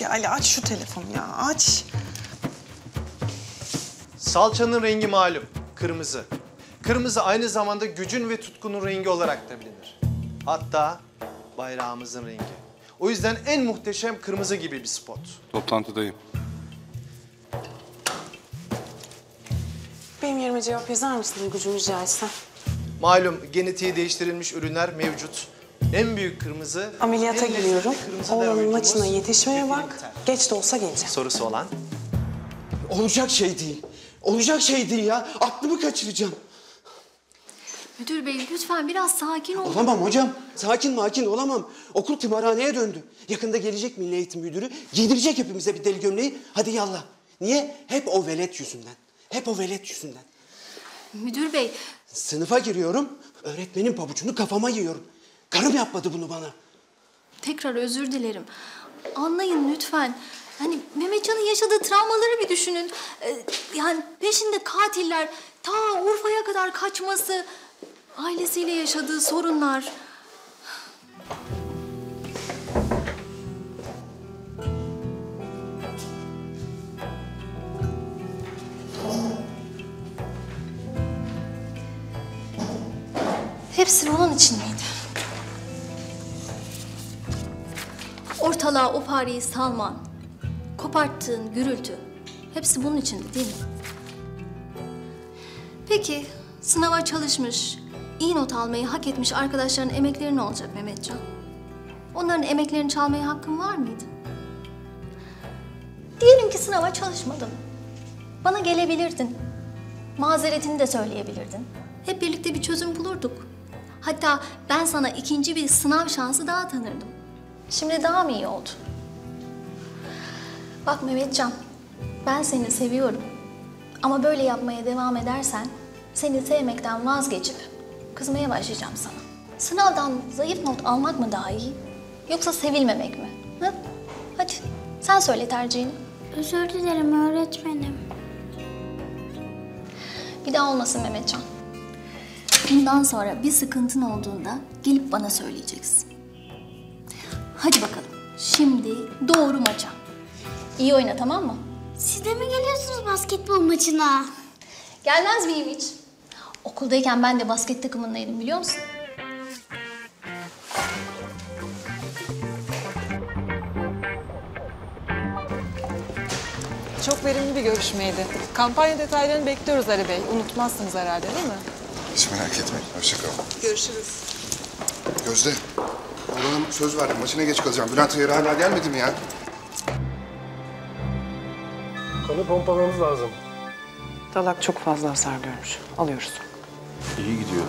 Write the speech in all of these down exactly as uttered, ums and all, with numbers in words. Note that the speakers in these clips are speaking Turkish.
Ya Ali aç şu telefonu ya, aç. Salçanın rengi malum, kırmızı. Kırmızı aynı zamanda gücün ve tutkunun rengi olarak da bilinir. Hatta bayrağımızın rengi. O yüzden en muhteşem kırmızı gibi bir spot. Toplantıdayım. Benim yerime cevap yazar mısın Duygucuğum rica etsem? Malum genetiği değiştirilmiş ürünler mevcut. En büyük kırmızı... Ameliyata en lezzetli giriyorum. kırmızı Oğlanın dereotumuz maçına yetişmeye ve bak. filmter. Geç de olsa geleceğim. Sorusu olan? Olacak şey değil. Olacak şey değil ya. Aklımı kaçıracağım. Müdür bey lütfen biraz sakin olun. Olamam hocam. Sakin makin olamam. Okul tımarhaneye döndü. Yakında gelecek Milli Eğitim Müdürü. Giydirecek hepimize bir deli gömleği. Hadi yallah. Niye? Hep o velet yüzünden. Hep o velet yüzünden. Müdür bey, Sınıfa giriyorum. Öğretmenin pabucunu kafama yiyorum. Karım yapmadı bunu bana. tekrar özür dilerim. Anlayın lütfen. Hani Mehmetcan'ın yaşadığı travmaları bir düşünün. Ee, yani peşinde katiller, ta Urfa'ya kadar kaçması, ailesiyle yaşadığı sorunlar. Hepsi onun için miydi? Ortalığa o fareyi salman, koparttığın gürültü, hepsi bunun içindi değil mi? Peki, sınava çalışmış, iyi not almayı hak etmiş arkadaşların emekleri ne olacak Mehmetcan? Onların emeklerini çalmaya hakkın var mıydı? Diyelim ki sınava çalışmadın. Bana gelebilirdin. Mazeretini de söyleyebilirdin. Hep birlikte bir çözüm bulurduk. Hatta ben sana ikinci bir sınav şansı daha tanırdım. Şimdi daha mı iyi oldu? Bak Mehmetcan, ben seni seviyorum. Ama böyle yapmaya devam edersen seni sevmekten vazgeçip kızmaya başlayacağım sana. Sınavdan zayıf not almak mı daha iyi? Yoksa sevilmemek mi? Hı? Hadi sen söyle tercihini. Özür dilerim öğretmenim. Bir daha olmasın Mehmetcan. Bundan sonra bir sıkıntın olduğunda gelip bana söyleyeceksin. Hadi bakalım. Şimdi doğru maça. İyi oyna tamam mı? Siz de mi geliyorsunuz basketbol maçına? Gelmez miyim hiç? Okuldayken ben de basket takımındaydım biliyor musun? Çok verimli bir görüşmeydi. Kampanya detaylarını bekliyoruz Ali Bey. Unutmazsınız herhalde değil mi? Hiç merak etme. Hoşça kal. Görüşürüz. Gözde, oğlanım söz verdim. Maçına geç kalacağım. Bülent Uyarı hala gelmedi mi ya? Kanı pompalamamız lazım. Dalak çok fazla hasar görmüş. Alıyoruz. İyi gidiyor.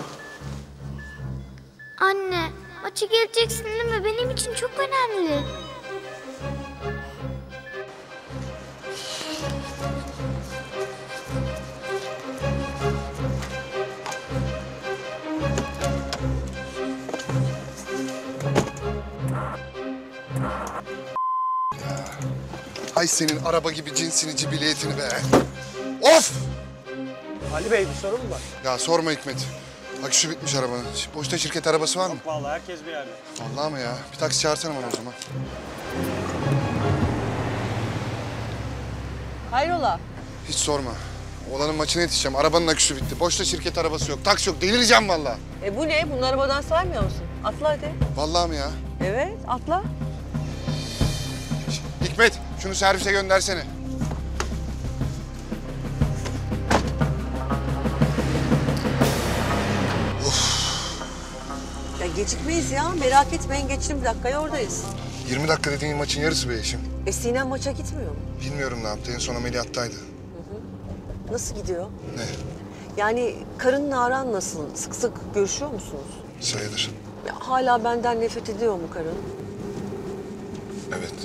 Anne, maça geleceksin değil mi? Benim için çok önemli. Ay senin araba gibi cinsini, cibiliyetini be. Of! Ali Bey bir sorun mu var? Ya sorma Hikmet. Aküsü bitmiş arabanın. Boşta şirket arabası var mı? Vallahi herkes bir yerde. Vallahi mı ya? Bir taksi çağırsana bana o zaman. Hayrola? Hiç sorma. Oğlanın maçına yetişeceğim. Arabanın aküsü bitti. Boşta şirket arabası yok. Taksi yok. Delireceğim vallahi. E bu ne? Bunu arabadan saymıyor musun? Atla hadi. Vallahi mi ya? Evet, atla. Hikmet, şunu servise göndersene. Ya gecikmeyiz ya. Merak etmeyin. Geçin bir dakikaya oradayız. yirmi dakika dediğin maçın yarısı be eşim. E Sinem maça gitmiyor mu? Bilmiyorum ne yaptı. En son ameliyattaydı. Nasıl gidiyor? Ne? Yani karınla aran nasıl? Sık sık görüşüyor musunuz? Sayılır. Ya hala benden nefret ediyor mu karın? Evet.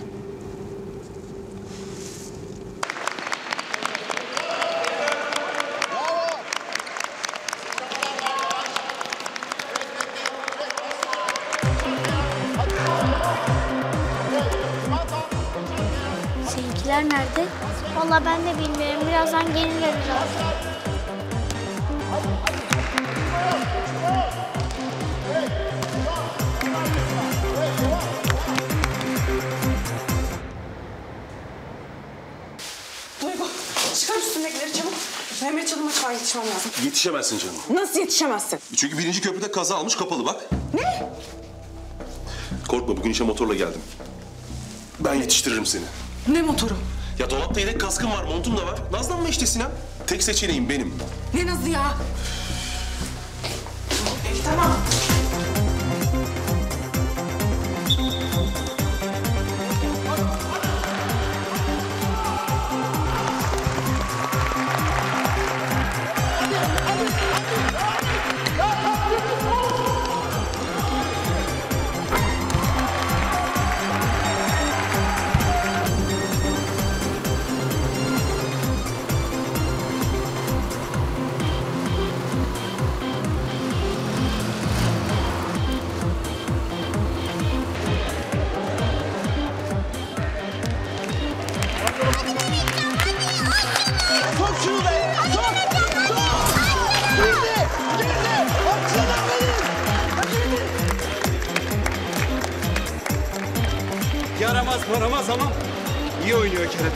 Seninkiler nerede? Vallahi ben de bilmiyorum. Birazdan gelirler herhalde. Duygu, çıkar üstündekileri çabuk. Mehmet Çalı maçı var, yetişmem lazım. Yetişemezsin canım. Nasıl yetişemezsin? Çünkü birinci köprüde kaza almış, kapalı bak. Ne? Korkma, bugün işe motorla geldim. Ben yetiştiririm seni. Ne motoru? Ya dolapta yedek kaskım var, montum da var. Nazlanma işte Sinem. Tek seçeneğim benim. Ne nazı ya? Peki tamam. Sok şunu be! Sok! Sok! Girdi! Girdi! Baksana beni! Girdi! Yaramaz maramaz ama iyi oynuyor Kerem.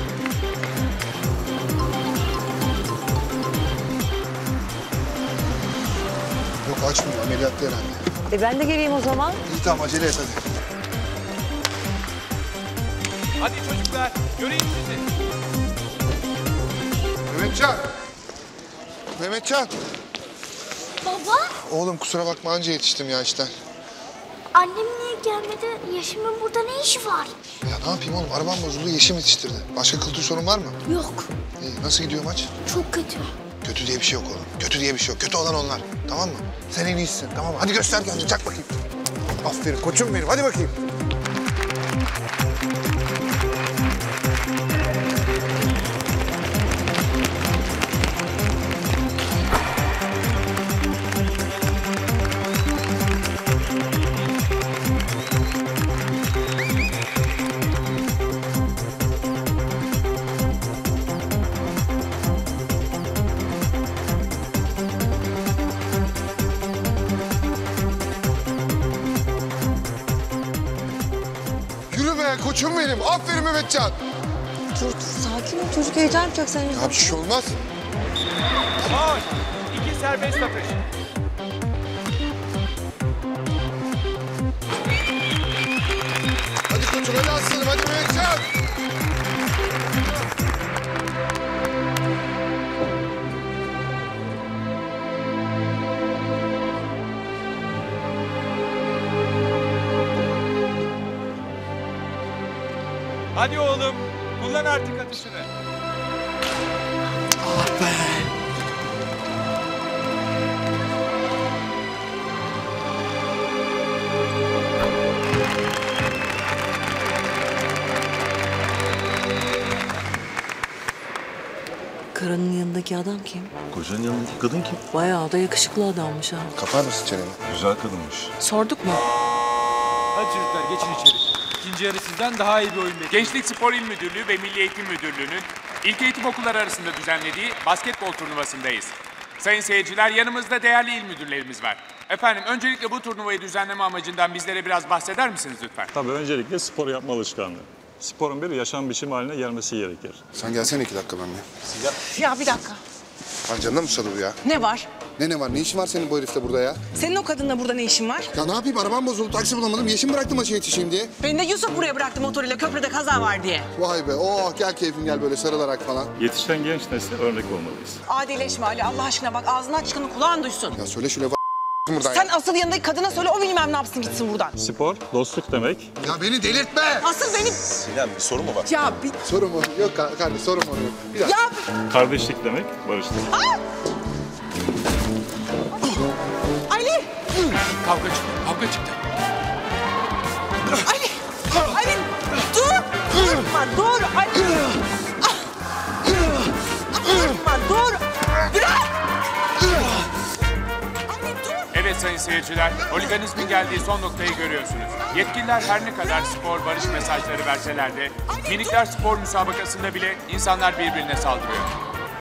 Yok açmıyor. Ameliyatta herhalde. E ben de geleyim o zaman. İyi tamam acele et hadi. Hadi çocuklar göreyim sizi. Mehmetcan! Mehmetcan! Baba, Oğlum kusura bakma anca yetiştim ya işte. annem niye gelmedi? Yaşımın burada ne işi var? Ya ne yapayım oğlum? Arabam bozuldu, Yeşim yetiştirdi. Başka kıltığı sorun var mı? Yok, İyi, nasıl gidiyor maç? çok kötü. Kötü diye bir şey yok oğlum. Kötü diye bir şey yok. Kötü olan onlar. Tamam mı? Sen en iyisin. Tamam mı? Hadi göster kendini. Çak bakayım. Aferin koçum benim. Hadi bakayım. Yürü be koçum benim. Aferin Mehmetcan. Dur, sakin ol. Çocuk heyecan yapacak senin yüzünden. Ya bir şey olmaz. Maç. İki serbest atış. Hadi koçum hadi aslanım. Hadi Mehmetcan. Hadi oğlum kullan artık atışını. Ah be! Karının yanındaki adam kim? Kocanın yanındaki kadın kim? Bayağı da yakışıklı adammış ha. Kapar mısın çeneni? Güzel kadınmış. Sorduk mu? Hadi çocuklar geçin içeri. İkinci yarı sizden daha iyi bir oyun bekliyor. Gençlik Spor İl Müdürlüğü ve Milli Eğitim Müdürlüğü'nün ilköğitim okulları arasında düzenlediği basketbol turnuvasındayız. Sayın seyirciler, yanımızda değerli il müdürlerimiz var. Efendim, öncelikle bu turnuvayı düzenleme amacından bizlere biraz bahseder misiniz lütfen? Tabii öncelikle spor yapma alışkanlığı. Sporun bir yaşam biçimi haline gelmesi gerekir. Sen gelsene iki dakika benimle. Ya bir dakika. Lan canına mı susadı bu ya? Ne var? Ne ne var? Ne işin var senin bu herifle burada ya? Senin o kadınla burada ne işin var? Ya ne yapayım? Arabam bozuldu. Taksi bulamadım. Yeşim bıraktı maça yetişeyim diye. Beni de Yusuf buraya bıraktı motoruyla, köprüde kaza var diye. Vay be. Oh gel keyfin gel böyle sarılarak falan. Yetişen genç nesle örnek olmalıyız. Adileşme Ali, Allah aşkına bak, ağzını aç çıkanı kulağın duysun. Ya söyle şöyle buradan Sen ya. asıl yanındaki kadına söyle, o bilmem ne yapsın gitsin buradan. Spor, dostluk demek. Ya beni delirtme. Asıl benim... Sinem bir sorun mu var? Ya bir... Sorun mu? Yok ka- kardeş sorun mu? Yok. Bir dakika. Ya... Kardeşlik demek, barışlık. Ali! Kavga çıktı, kavga çıktı. Ali! Ali! Dur! Durma, dur! Ali! Durma, dur! Bırak! Evet sayın seyirciler, holiganizmin geldiği son noktayı görüyorsunuz. Yetkililer her ne kadar spor, barış mesajları verseler de minikler spor müsabakasında bile insanlar birbirine saldırıyor.